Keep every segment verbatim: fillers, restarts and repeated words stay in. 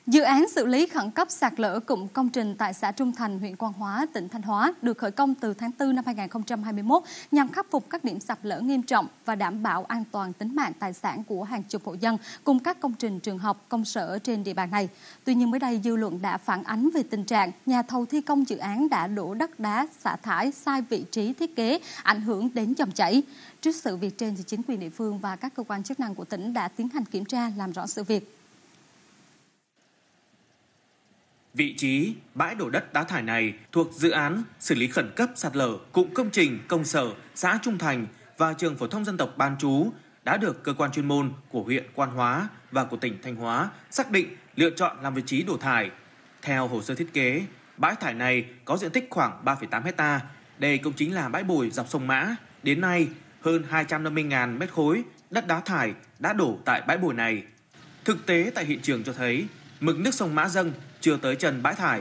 Dự án xử lý khẩn cấp sạt lở cụm công trình tại xã Trung Thành, huyện Quan Hóa, tỉnh Thanh Hóa được khởi công từ tháng tư năm hai nghìn không trăm hai mươi mốt nhằm khắc phục các điểm sạt lở nghiêm trọng và đảm bảo an toàn tính mạng tài sản của hàng chục hộ dân cùng các công trình trường học, công sở trên địa bàn này. Tuy nhiên mới đây dư luận đã phản ánh về tình trạng nhà thầu thi công dự án đã đổ đất đá xả thải sai vị trí thiết kế, ảnh hưởng đến dòng chảy. Trước sự việc trên thì chính quyền địa phương và các cơ quan chức năng của tỉnh đã tiến hành kiểm tra làm rõ sự việc. Vị trí bãi đổ đất đá thải này thuộc dự án xử lý khẩn cấp sạt lở cụm công trình công sở xã Trung Thành và trường phổ thông dân tộc bán trú đã được cơ quan chuyên môn của huyện Quan Hóa và của tỉnh Thanh Hóa xác định lựa chọn làm vị trí đổ thải. Theo hồ sơ thiết kế, bãi thải này có diện tích khoảng ba phẩy tám héc ta. Đây cũng chính là bãi bồi dọc sông Mã. Đến nay, hơn hai trăm năm mươi nghìn mét khối đất đá thải đã đổ tại bãi bồi này. Thực tế tại hiện trường cho thấy mực nước sông Mã dâng chưa tới chân bãi thải.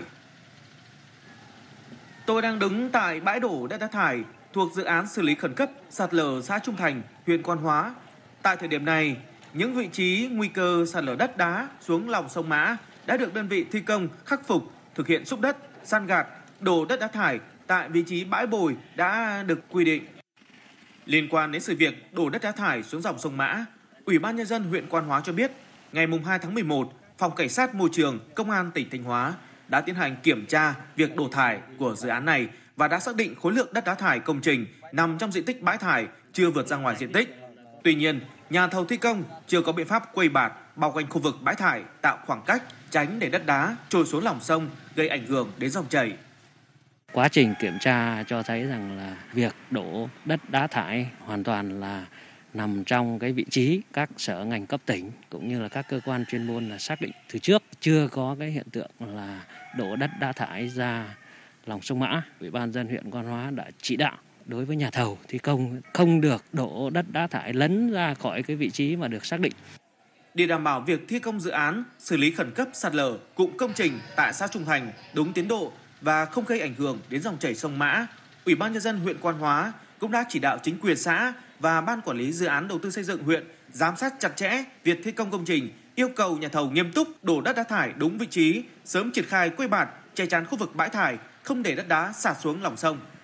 Tôi đang đứng tại bãi đổ đất đá thải thuộc dự án xử lý khẩn cấp sạt lở xã Trung Thành, huyện Quan Hóa. Tại thời điểm này, những vị trí nguy cơ sạt lở đất đá xuống lòng sông Mã đã được đơn vị thi công khắc phục, thực hiện xúc đất, san gạt, đổ đất đá thải tại vị trí bãi bồi đã được quy định. Liên quan đến sự việc đổ đất đá thải xuống dòng sông Mã, Ủy ban Nhân dân huyện Quan Hóa cho biết, ngày hai tháng mười một, Phòng Cảnh sát Môi trường, Công an tỉnh Thanh Hóa đã tiến hành kiểm tra việc đổ thải của dự án này và đã xác định khối lượng đất đá thải công trình nằm trong diện tích bãi thải chưa vượt ra ngoài diện tích. Tuy nhiên, nhà thầu thi công chưa có biện pháp quây bạt bao quanh khu vực bãi thải tạo khoảng cách tránh để đất đá trôi xuống lòng sông gây ảnh hưởng đến dòng chảy. Quá trình kiểm tra cho thấy rằng là việc đổ đất đá thải hoàn toàn là nằm trong cái vị trí các sở ngành cấp tỉnh cũng như là các cơ quan chuyên môn là xác định từ trước, chưa có cái hiện tượng là đổ đất đá thải ra lòng sông Mã. Ủy ban nhân dân huyện Quan Hóa đã chỉ đạo đối với nhà thầu thi công không được đổ đất đá thải lấn ra khỏi cái vị trí mà được xác định. Để đảm bảo việc thi công dự án xử lý khẩn cấp sạt lở cụm công trình tại xã Trung Thành đúng tiến độ và không gây ảnh hưởng đến dòng chảy sông Mã, Ủy ban nhân dân huyện Quan Hóa cũng đã chỉ đạo chính quyền xã và ban quản lý dự án đầu tư xây dựng huyện giám sát chặt chẽ việc thi công công trình, yêu cầu nhà thầu nghiêm túc đổ đất đá thải đúng vị trí, sớm triển khai quây bạt, che chắn khu vực bãi thải, không để đất đá xả xuống lòng sông.